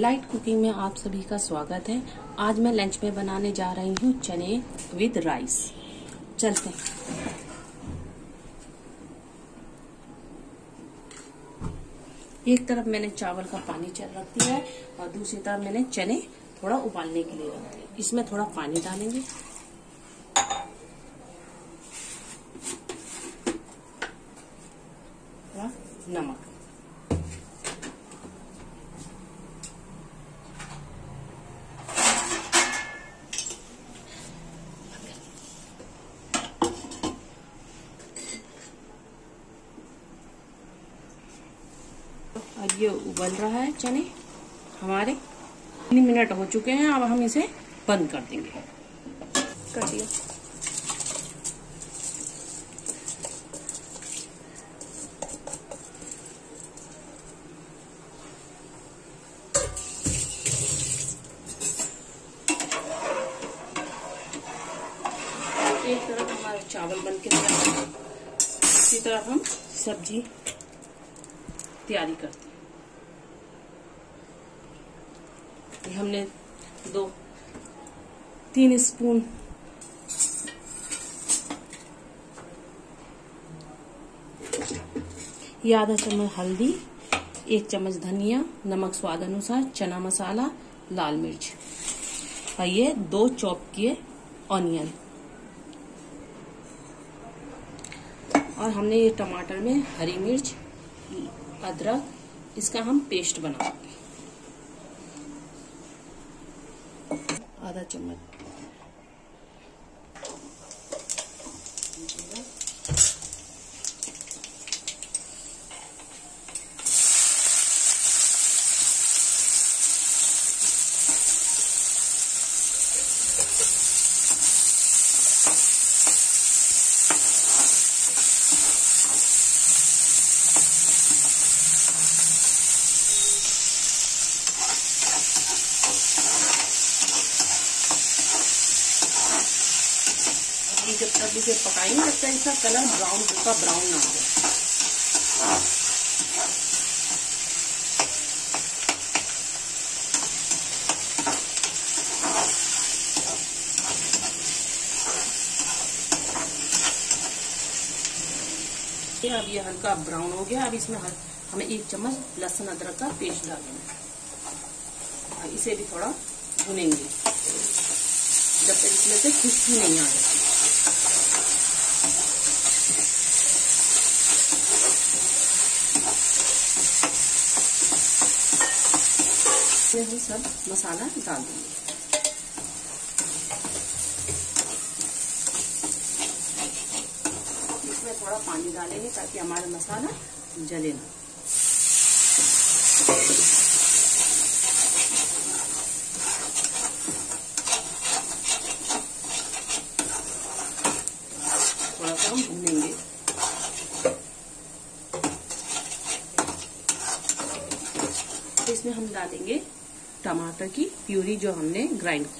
Delight cooking में आप सभी का स्वागत है। आज मैं लंच में बनाने जा रही हूँ चने विद राइस। चलते हैं। एक तरफ मैंने चावल का पानी रख दिया है और दूसरी तरफ मैंने चने थोड़ा उबालने के लिए रख दिया। इसमें थोड़ा पानी डालेंगे, थोड़ा नमक, अब ये उबल रहा है। चने हमारे 3 मिनट हो चुके हैं। अब हम इसे बंद कर देंगे। कर दिया। एक तरफ हमारे चावल बन के तैयार है, दूसरी तरफ हम सब्जी तैयारी करते हैं। हमने 2-3 स्पून आधा चम्मच हल्दी, 1 चम्मच धनिया, नमक स्वाद अनुसार, चना मसाला, लाल मिर्च और ये 2 चॉप किए ऑनियन। और हमने ये टमाटर में हरी मिर्च, अदरक, इसका हम पेस्ट बनाएंगे। आधा चम्मच जब तक इसे पकाएंगे तब तक इसका कलर हल्का ब्राउन ना हो जाए। अब ये हल्का ब्राउन हो गया। अब इसमें हमें 1 चम्मच लहसुन अदरक का पेस्ट डालेंगे और इसे भी थोड़ा भुनेंगे जब तक इसमें से खुशबू नहीं आ जाती। हम सब मसाला डाल देंगे। इसमें थोड़ा पानी डालेंगे ताकि हमारा मसाला जले ना। थोड़ा सा हम भूनेंगे। इसमें हम डालेंगे टमाटर की प्यूरी जो हमने ग्राइंड की।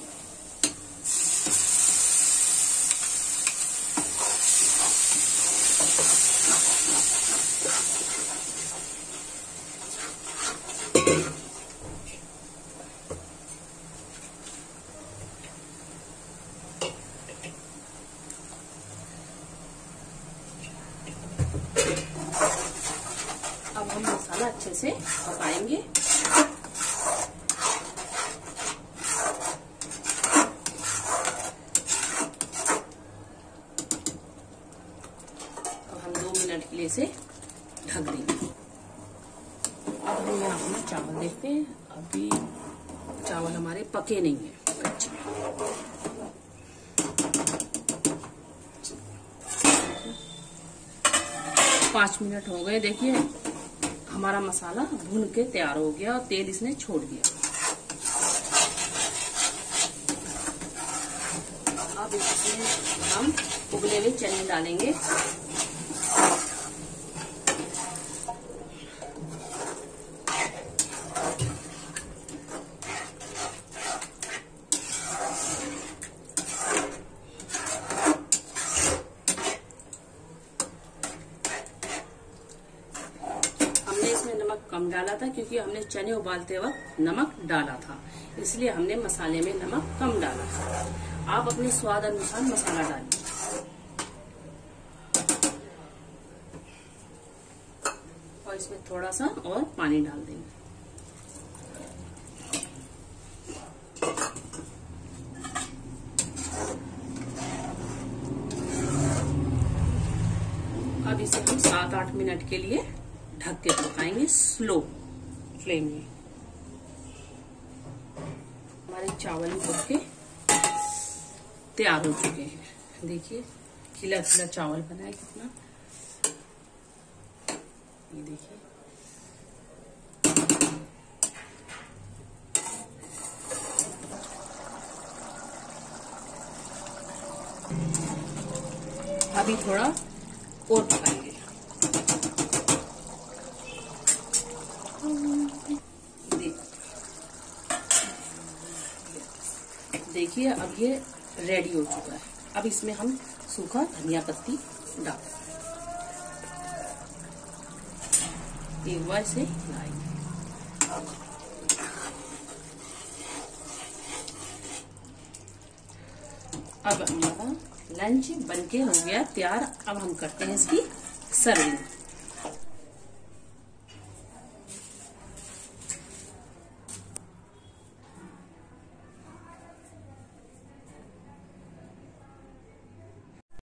अब हम मसाला अच्छे से पकाएंगे। के लिए इसे ढक देंगे। अब हम यहाँ अपना चावल देखते हैं। अभी चावल हमारे पके नहीं है, कच्चे। 5 मिनट हो गए। देखिए हमारा मसाला भून के तैयार हो गया और तेल इसने छोड़ दिया। अब इसमें हम उबले हुए चने डालेंगे। कम कम डाला था, क्योंकि हमने चने उबालते वक्त नमक डाला था, इसलिए हमने मसाले में नमक कम डाला था। आप अपने स्वाद अनुसार मसाला डालिए। और इसमें थोड़ा सा और पानी डाल देंगे। अब इसे हम 7-8 मिनट के लिए ढक के पकाएंगे स्लो फ्लेम में। हमारे चावल पक के तैयार हो चुके हैं। देखिए खिला खिला चावल बना है कितना, ये देखिए। अभी थोड़ा और पकाएंगे। देखिए अब ये रेडी हो चुका है। अब इसमें हम सूखा धनिया पत्ती डाल एक बार से हिलाएंगे। अब हमारा लंच बनके हो गया तैयार। अब हम करते हैं इसकी सर्विंग।